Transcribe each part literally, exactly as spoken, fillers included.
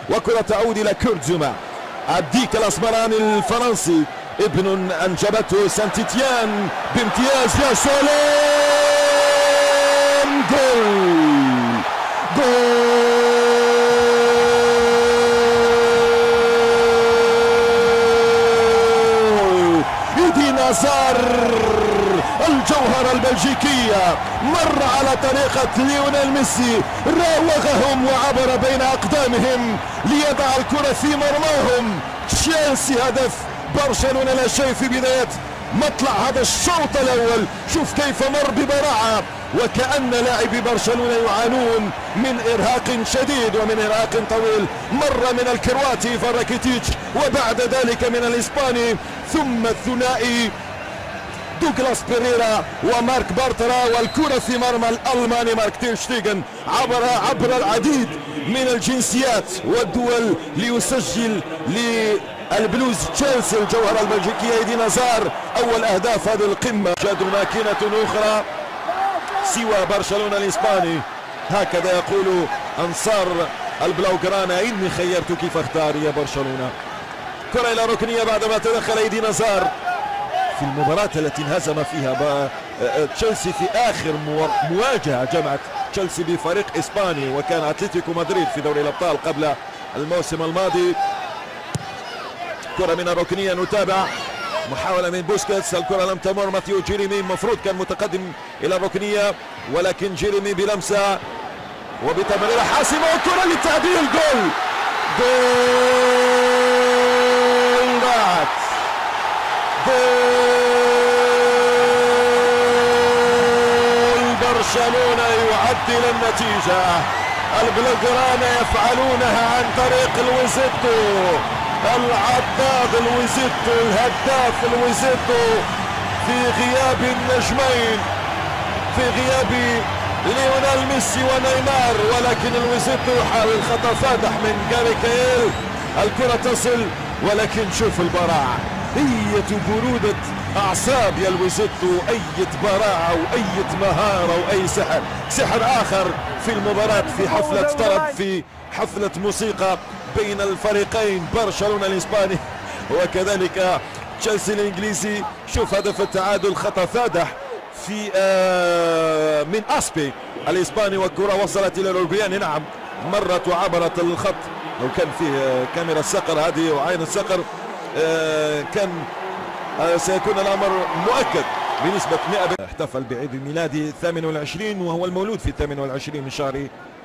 وكرة تعود إلى كورت زوما. الديك الأسمراني الفرنسي ابن أنجبته سانت إتيان بامتياز. يا سلام، جول جول إيدين هازار الجوهرة البلجيكية مر على طريقة ليونيل ميسي، راوغهم وعبر بين أقدامهم ليضع الكرة في مرماهم. تشيلسي هدف، برشلونة لا شيء في بداية مطلع هذا الشوط الأول. شوف كيف مر ببراعة، وكأن لاعبي برشلونة يعانون من إرهاق شديد ومن إرهاق طويل. مر من الكرواتي فراكيتيتش وبعد ذلك من الإسباني، ثم الثنائي دوغلاس بيريرا ومارك بارترا، والكرة في مرمى الألماني مارك تير شتيغن عبر عبر العديد من الجنسيات والدول ليسجل للبلوز تشيلسي الجوهرة البلجيكية إيدين هازار أول أهداف هذه القمة. جاد ماكينة أخرى سوى برشلونة الإسباني، هكذا يقول أنصار البلاوغرانا: إني خيرتك فاختار يا برشلونة. كرة إلى ركنية بعدما تدخل إيدين هازار في المباراة التي انهزم فيها تشيلسي في آخر مواجهة جمعت تشيلسي بفريق إسباني، وكان أتلتيكو مدريد في دوري الأبطال قبل الموسم الماضي. كرة من الركنية، نتابع محاولة من بوسكيتس، الكرة لم تمر. ماثيو جيريمي المفروض كان متقدم إلى الركنية، ولكن جيريمي بلمسة وبتمريرة حاسمة وكرة للتعديل. جول جول ضاعت، جول برشلونة يعدل النتيجة. البلوغرانا يفعلونها عن طريق الويزيتو العضاد، الويزيتو الهداف الويزيتو في غياب النجمين، في غياب ليونيل ميسي ونيمار، ولكن الويزيتو يحاول خطأ فادح من جاري كايل. الكرة تصل، ولكن شوف البراعة، أية برودة أعصاب يا الويزيتو، أية براعة وأية مهارة وأي سحر، سحر آخر في المباراة، في حفلة طرب، في حفلة موسيقى بين الفريقين برشلونة الإسباني وكذلك تشيلسي الإنجليزي. شوف هدف التعادل، خطأ فادح في آه من أسبي الإسباني، والكرة وصلت إلى الأوروغواياني. نعم مرت وعبرت الخط، لو كان فيه كاميرا الصقر هذه وعين الصقر آه كان آه سيكون الأمر مؤكد بنسبة مئة بالمئة. احتفل بعيد الميلادي الثامن والعشرين، وهو المولود في الثامن والعشرين من شهر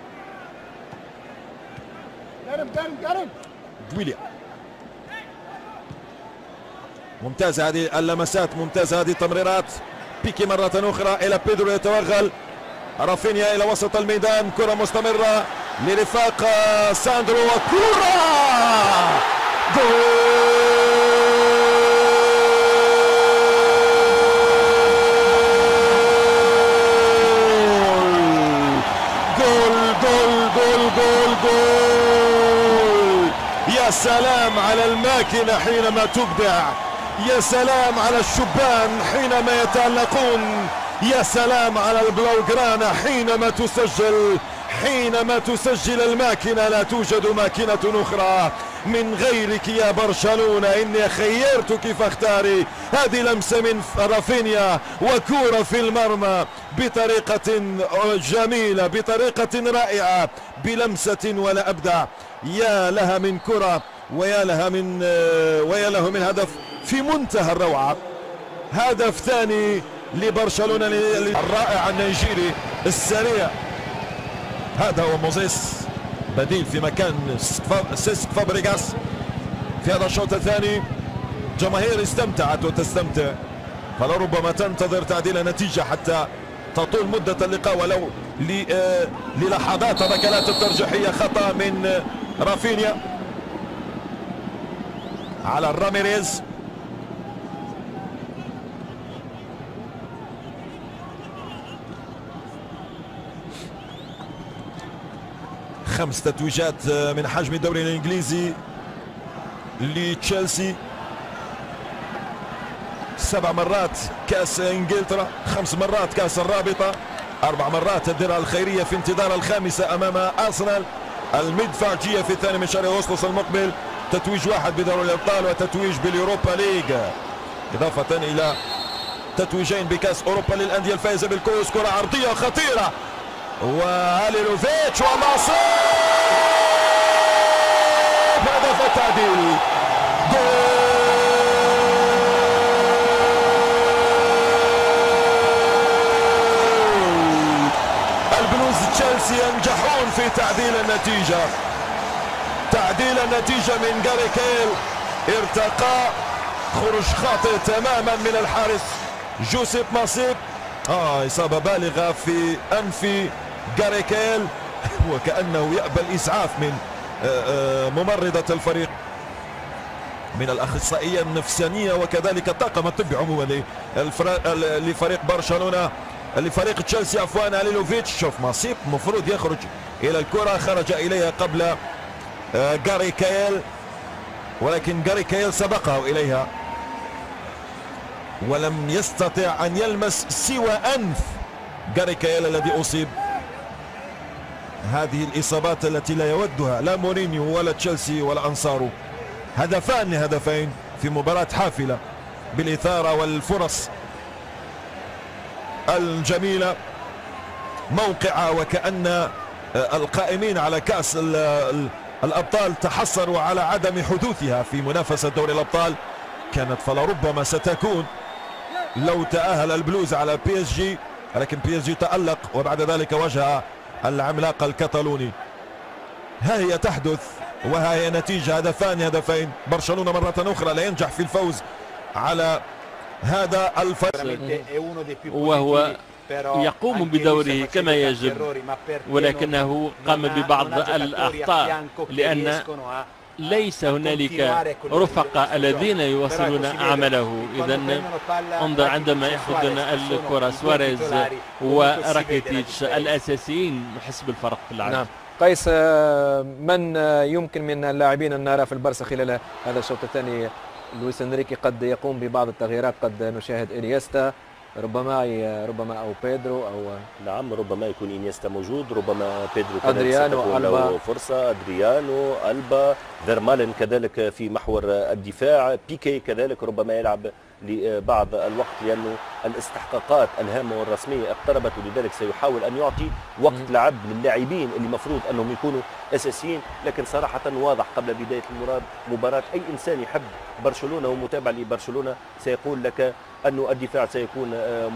جويليا. ممتازة هذه اللمسات، ممتازة هذه التمريرات. بيكي مرة أخرى إلى بيدرو، يتوغل رافينيا إلى وسط الميدان، كرة مستمرة لرفاق ساندرو وكرة جول جول جول جول جول جول. يا سلام على الماكينة حينما تبدع، يا سلام على الشبان حينما يتألقون، يا سلام على البلاوغرانا حينما تسجل، حينما تسجل الماكينة. لا توجد ماكينة أخرى من غيرك يا برشلونة، إني خيرتك فاختاري. هذه لمسة من رافينيا وكورة في المرمى بطريقة جميلة، بطريقة رائعة، بلمسة ولا أبدع. يا لها من كرة، ويا لها من ويا له من هدف في منتهى الروعة. هدف ثاني لبرشلونة الرائع النيجيري السريع، هذا هو موزيس، بديل في مكان سيسك فابريغاس في هذا الشوط الثاني. جماهير استمتعت وتستمتع، فلربما تنتظر تعديل النتيجة حتى تطول مدة اللقاء ولو للحظات. ركلات الترجيحية خطأ من رافينيا على راميريز. خمس تتويجات من حجم الدوري الانجليزي لتشيلسي، سبع مرات كاس انجلترا، خمس مرات كاس الرابطة، اربع مرات الدرع الخيرية في انتظار الخامسة امام ارسنال. المدفعجية في الثاني من شهر أغسطس المقبل، تتويج واحد بدوري الأبطال وتتويج باليوروبا ليج، إضافة إلى تتويجين بكأس أوروبا للأندية الفائزة بالكؤوس. كرة عرضية خطيرة وهاليلوفيتش ومصيب هدف التعديل. البلوز تشيلسي ينجحون في تعديل النتيجة، تعديل النتيجة من جاري كيل، ارتقاء خروج خاطئ تماما من الحارس جوزيف ماسيب، اه اصابة بالغة في انف جاري كيل وكأنه يأبى الاسعاف من ممرضة الفريق، من الاخصائية النفسانية وكذلك الطاقم الطبي عموما لفريق برشلونة لفريق تشيلسي عفوا. هاليلوفيتش شوف ماسيب المفروض يخرج الى الكرة، خرج اليها قبل جاري كيل ولكن جاري كيل سبقه اليها ولم يستطع ان يلمس سوى انف جاري كيل الذي اصيب. هذه الاصابات التي لا يودها لا مورينيو ولا تشيلسي ولا انصاره. هدفان لهدفين في مباراة حافلة بالاثارة والفرص الجميلة، موقعة وكأن القائمين على كأس الأبطال تحسروا على عدم حدوثها في منافسة دوري الأبطال. كانت فلربما ستكون لو تأهل البلوز على بي اس جي، ولكن بي اس جي تألق وبعد ذلك واجه العملاق الكتالوني. ها هي تحدث وها هي نتيجة، هدفان هدفين. برشلونة مرة أخرى لا ينجح في الفوز على هذا الفريق وهو يقوم بدوره كما يجب، ولكنه قام ببعض الأخطاء لأن ليس هنالك رفقاء الذين يواصلون عمله. إذا انظر عندما يأخذون الكرة سواريز وراكيتيتش الأساسيين نحس بالفرق في اللعب. نعم. قيس، من يمكن من اللاعبين أن نرى في البرسا خلال هذا الشوط الثاني؟ لويس انريكي قد يقوم ببعض التغييرات، قد نشاهد إنيستا ربما ربما او بيدرو او نعم ربما يكون انيستا موجود، ربما بيدرو ادريانو له فرصه، ادريانو البا فيرمالن كذلك في محور الدفاع، بيكي كذلك ربما يلعب لبعض الوقت لانه الاستحقاقات الهامه والرسميه اقتربت، ولذلك سيحاول ان يعطي وقت لعب للاعبين اللي المفروض انهم يكونوا اساسيين. لكن صراحه واضح قبل بدايه المباراه اي انسان يحب برشلونه ومتابع لبرشلونه سيقول لك أنه الدفاع سيكون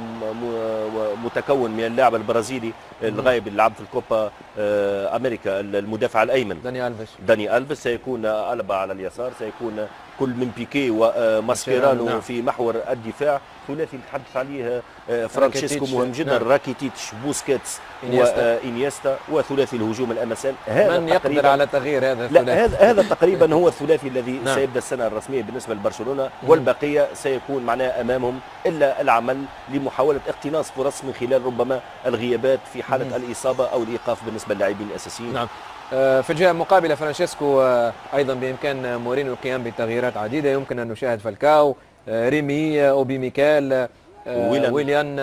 متكون من اللاعب البرازيلي الغايب اللي لعب في الكوبا أمريكا، المدافع الأيمن داني ألفيش داني ألفيش سيكون ألبا على اليسار، سيكون كل من بيكي وماسكيرانو نعم. في محور الدفاع. ثلاثي اللي تحدث عليه فرانشيسكو مهم جدا، نعم. راكيتيتش بوسكيتس وإنيستا، وثلاثي الهجوم الأمثال. هذا من يقدر على تغيير هذا الثلاثي؟ لا هذا هذا تقريبا هو الثلاثي الذي نعم. سيبدأ السنة الرسمية بالنسبة لبرشلونة، والبقية سيكون معناه أمامهم إلا العمل لمحاولة اقتناص فرص من خلال ربما الغيابات في حالة مم. الإصابة أو الإيقاف بالنسبة للاعبين الأساسيين. نعم. في الجهة المقابلة فرانشيسكو أيضا بإمكان مورينيو القيام بتغييرات عديدة، يمكن أن نشاهد فالكاو، ريمي، أوبي ميكال، ويليان, ويليان.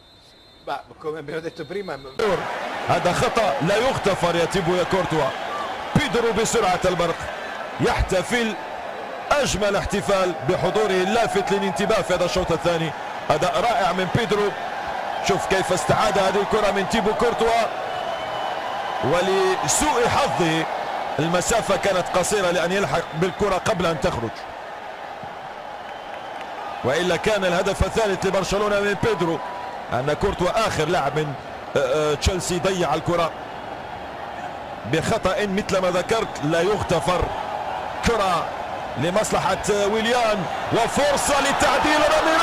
هذا خطأ لا يغتفر يا تيبو كورتوا. بيدرو بسرعة البرق يحتفل أجمل احتفال بحضوره اللافت للانتباه في هذا الشوط الثاني. أداء رائع من بيدرو، شوف كيف استعاد هذه الكرة من تيبو كورتوا، ولسوء حظه المسافة كانت قصيرة لأن يلحق بالكرة قبل أن تخرج، وإلا كان الهدف الثالث لبرشلونة من بيدرو. أن كورتوا آخر لاعب من تشيلسي ضيع الكرة بخطأ مثل ما ذكرت لا يغتفر. كرة لمصلحة ويليان وفرصة للتعديل، راميريز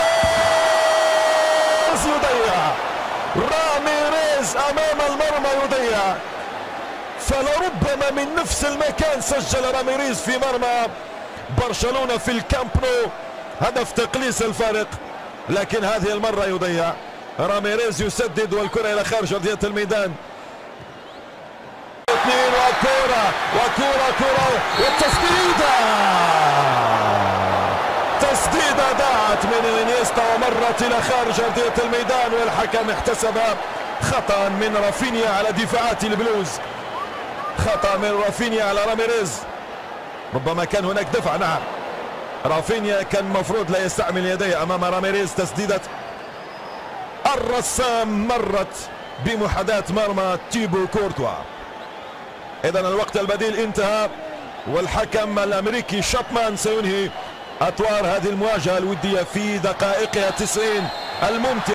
يضيع، راميريز أمام المرمى يضيع. فلربما من نفس المكان سجل راميريز في مرمى برشلونة في الكامب نو هدف تقليص الفارق، لكن هذه المرة يضيع. راميريز يسدد والكرة إلى خارج أرضية الميدان. اثنين وكرة وكرة كرة والتسديدة، تسديدة ضاعت من انيستا ومرت إلى خارج أرضية الميدان، والحكم احتسب خطأ من رافينيا على دفاعات البلوز. خطأ من رافينيا على راميريز. ربما كان هناك دفع. نعم رافينيا كان مفروض لا يستعمل يديه امام راميريز. تسديدة الرسام مرت بمحاذاة مرمى تيبو كورتوا. اذا الوقت البديل انتهى والحكم الامريكي شابمان سينهي اطوار هذه المواجهة الودية في دقائقها التسعين الممتعة.